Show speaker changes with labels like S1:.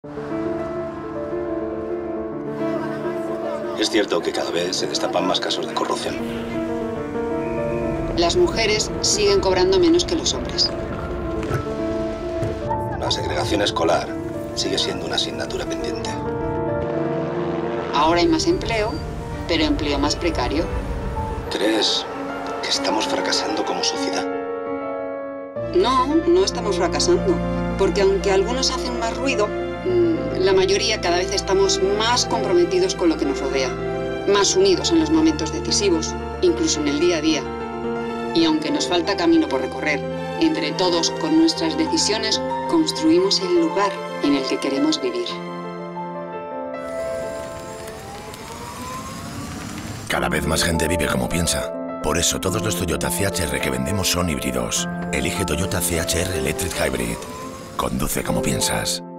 S1: Es cierto que cada vez se destapan más casos de corrupción.
S2: Las mujeres siguen cobrando menos que los hombres.
S1: La segregación escolar sigue siendo una asignatura pendiente.
S2: Ahora hay más empleo, pero empleo más precario.
S1: ¿Crees que estamos fracasando como sociedad?
S2: No estamos fracasando, porque aunque algunos hacen más ruido, la mayoría cada vez estamos más comprometidos con lo que nos rodea, más unidos en los momentos decisivos, incluso en el día a día. Y aunque nos falta camino por recorrer, entre todos, con nuestras decisiones, construimos el lugar en el que queremos vivir.
S3: Cada vez más gente vive como piensa. Por eso todos los Toyota CHR que vendemos son híbridos. Elige Toyota CHR Electric Hybrid. Conduce como piensas.